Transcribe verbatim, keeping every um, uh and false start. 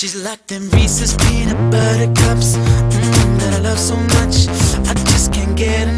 She's like them Reese's peanut butter cups, mm, that I love so much. I just can't get enough.